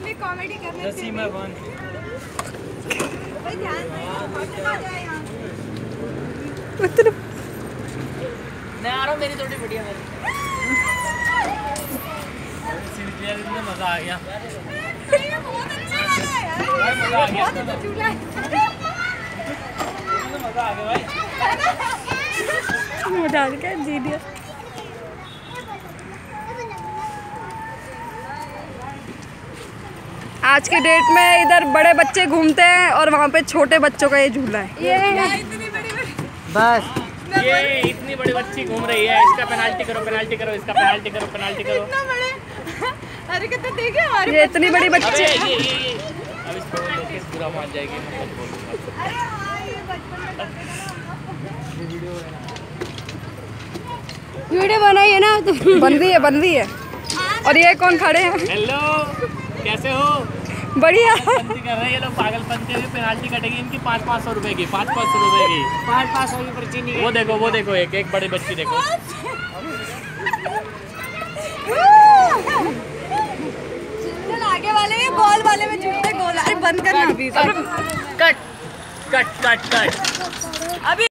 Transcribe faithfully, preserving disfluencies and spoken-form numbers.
भी कॉमेडी करने रस्सी में बांध भाई ध्यान से आ जाए यहाँ मैं आ रहा हूँ मेरी थोड़ी बढ़िया मेरी मजा आ गया बहुत अच्छा वाला है यार मजा आ गया बहुत अच्छा झूला है मजा आ गया भाई मुँह डाल के जी दिया। आज के डेट में इधर बड़े बच्चे घूमते हैं और वहाँ पे छोटे बच्चों का ये झूला है। ये इतनी बड़ी बड़ी बस ये इतनी बड़ी बच्ची घूम रही है, इसका पेनाल्टी करो पेनाल्टी करो इसका पेनाल्टी करो पेनाल्टी करो। इतना बड़े अरे कितने देखे हमारे ये इतनी बड़ी बच्ची अबे ये ये ये अब इसको लेके पूरा मान जाएगी मैं मत बोलूंगा। अरे हाँ ये बचपन में वीडियो बनाई है ना तुम? बन रही है बन रही है। और ये कौन खड़े हैं? हेलो कैसे हो? बढ़िया। पंती कर रहे हैं ये लोग पागलपंती हुई। पेनाल्टी कटेगी इनकी पाँच पाँच सौ रुपए की पाँच पाँच सौ रुपए की पाँच पाँच सौ की पर्ची नहीं। वो देखो वो देखो एक एक बड़ी बच्ची देखो। चल आगे वाले ये गोल वाले में झूठे गोल अरे बंद करना अभी कट कट कट कट अभी